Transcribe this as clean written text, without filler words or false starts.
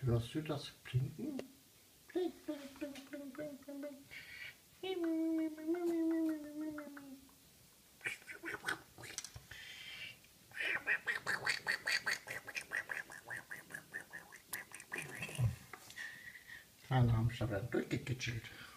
Hörst du das Blinken? Blink, blink, blink, blink, blink, blink, blink. Kleiner Hamster wird durchgekitschelt.